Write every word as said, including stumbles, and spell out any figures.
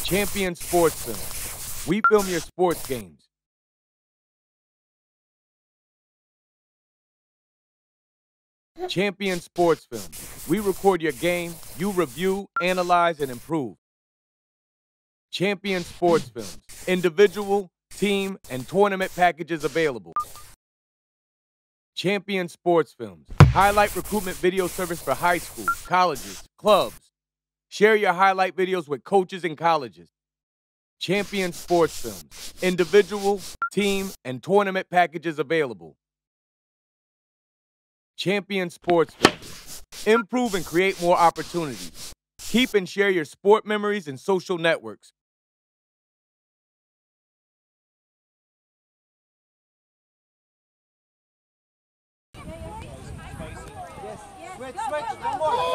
Champion Sports Film. We film your sports games. Champion Sports Film. We record your game, you review, analyze, and improve. Champion Sports Films. Individual, team, and tournament packages available. Champion Sports Films. Highlight recruitment video service for high schools, colleges, clubs. Share your highlight videos with coaches and colleges. Champion Sports Films. Individual, team, and tournament packages available. Champion Sports Films. Improve and create more opportunities. Keep and share your sport memories and social networks. Switch, switch, one more.